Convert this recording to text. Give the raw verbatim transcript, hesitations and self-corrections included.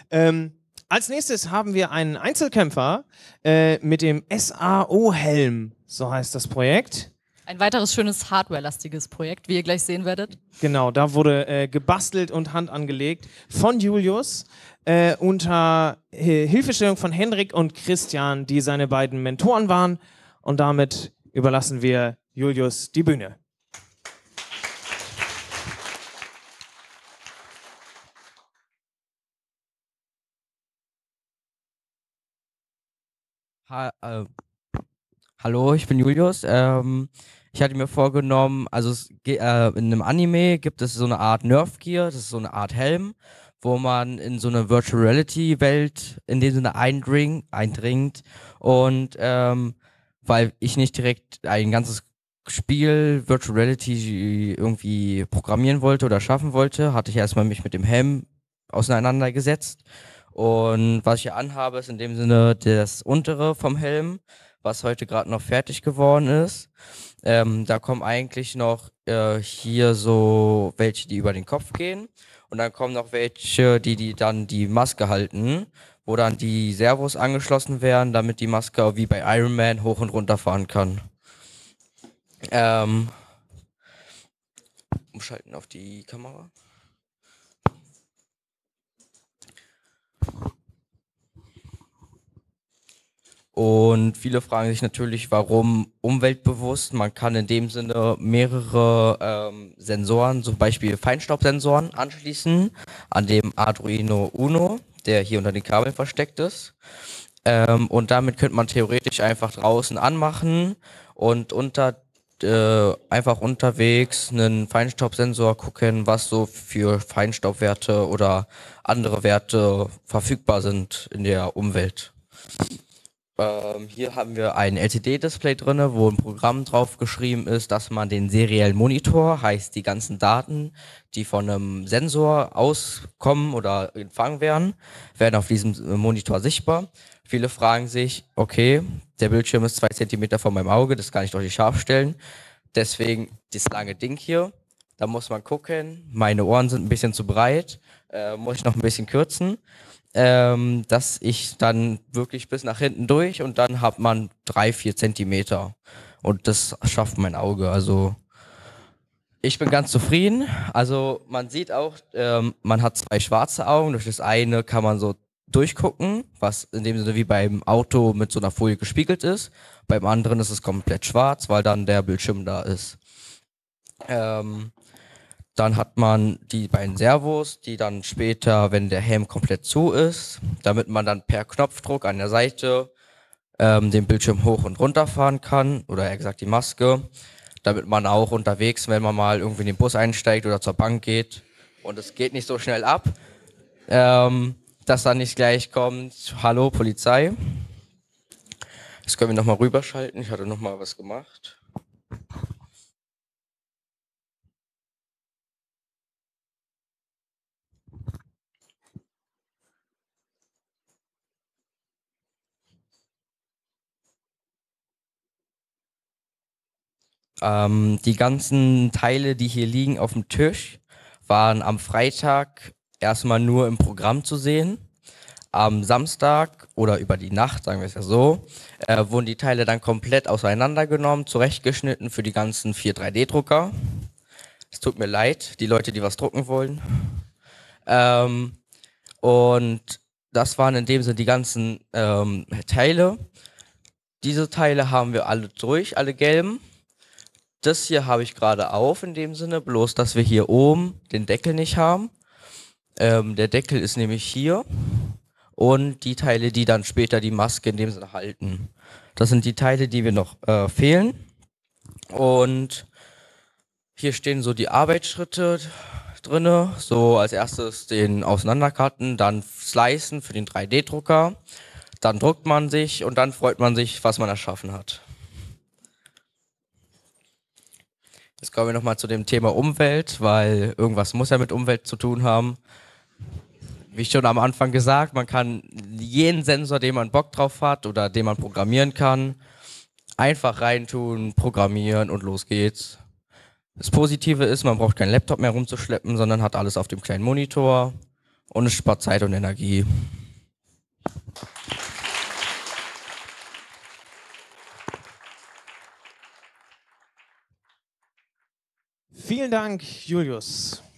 Ähm, als nächstes haben wir einen Einzelkämpfer äh, mit dem S A O-Helm, so heißt das Projekt. Ein weiteres schönes Hardware-lastiges Projekt, wie ihr gleich sehen werdet. Genau, da wurde äh, gebastelt und Hand angelegt von Julius äh, unter äh, Hilfestellung von Henrik und Christian, die seine beiden Mentoren waren. Und damit überlassen wir Julius die Bühne. Ha äh, Hallo, ich bin Julius. Ähm, ich hatte mir vorgenommen, also es, äh, in einem Anime gibt es so eine Art Nerf Gear, das ist so eine Art Helm, wo man in so eine Virtual Reality Welt in dem Sinne eindring eindringt. Und ähm, weil ich nicht direkt ein ganzes Spiel Virtual Reality irgendwie programmieren wollte oder schaffen wollte, hatte ich erstmal mich mit dem Helm auseinandergesetzt. Und was ich hier anhabe, ist in dem Sinne das untere vom Helm, was heute gerade noch fertig geworden ist. Ähm, da kommen eigentlich noch äh, hier so welche, die über den Kopf gehen. Und dann kommen noch welche, die, die dann die Maske halten, wo dann die Servos angeschlossen werden, damit die Maske wie bei Iron Man hoch und runter fahren kann. Ähm, umschalten auf die Kamera. Und viele fragen sich natürlich, warum umweltbewusst. Man kann in dem Sinne mehrere ähm, Sensoren, zum Beispiel Feinstaubsensoren, anschließen an dem Arduino Uno, der hier unter den Kabeln versteckt ist. Ähm, und damit könnte man theoretisch einfach draußen anmachen und unter äh, einfach unterwegs einen Feinstaubsensor gucken, was so für Feinstaubwerte oder andere Werte verfügbar sind in der Umwelt. Ähm, hier haben wir ein L C D-Display drin, wo ein Programm drauf geschrieben ist, dass man den seriellen Monitor, heißt die ganzen Daten, die von einem Sensor auskommen oder empfangen werden, werden auf diesem Monitor sichtbar. Viele fragen sich, okay, der Bildschirm ist zwei Zentimeter von meinem Auge, das kann ich doch nicht scharf stellen. Deswegen das lange Ding hier. Da muss man gucken, meine Ohren sind ein bisschen zu breit, äh, muss ich noch ein bisschen kürzen. Ähm, dass ich dann wirklich bis nach hinten durch und dann hat man drei, vier Zentimeter und das schafft mein Auge. Also ich bin ganz zufrieden. Also man sieht auch, ähm, man hat zwei schwarze Augen. Durch das eine kann man so durchgucken, was in dem Sinne wie beim Auto mit so einer Folie gespiegelt ist. Beim anderen ist es komplett schwarz, weil dann der Bildschirm da ist. Ähm, Dann hat man die beiden Servos, die dann später, wenn der Helm komplett zu ist, damit man dann per Knopfdruck an der Seite ähm, den Bildschirm hoch und runter fahren kann, oder eher gesagt die Maske, damit man auch unterwegs, wenn man mal irgendwie in den Bus einsteigt oder zur Bank geht und es geht nicht so schnell ab, ähm, dass dann nicht gleich kommt, hallo Polizei. Jetzt können wir nochmal rüberschalten, ich hatte nochmal was gemacht. Ähm, die ganzen Teile, die hier liegen auf dem Tisch, waren am Freitag erstmal nur im Programm zu sehen. Am Samstag oder über die Nacht, sagen wir es ja so, äh, wurden die Teile dann komplett auseinandergenommen, zurechtgeschnitten für die ganzen vier drei D Drucker. Es tut mir leid, die Leute, die was drucken wollen. Ähm, und das waren in dem Sinne die ganzen ähm, Teile. Diese Teile haben wir alle durch, alle gelben. Das hier habe ich gerade auf in dem Sinne, bloß dass wir hier oben den Deckel nicht haben. Ähm, der Deckel ist nämlich hier und die Teile, die dann später die Maske in dem Sinne halten. Das sind die Teile, die wir noch äh, fehlen. Und hier stehen so die Arbeitsschritte drinne. So als erstes den Auseinandercutten, dann Slicen für den drei D Drucker. Dann druckt man sich und dann freut man sich, was man erschaffen hat. Jetzt kommen wir nochmal zu dem Thema Umwelt, weil irgendwas muss ja mit Umwelt zu tun haben. Wie schon am Anfang gesagt, man kann jeden Sensor, den man Bock drauf hat oder den man programmieren kann, einfach reintun, programmieren und los geht's. Das Positive ist, man braucht keinen Laptop mehr rumzuschleppen, sondern hat alles auf dem kleinen Monitor. Und es spart Zeit und Energie. Vielen Dank, Julius.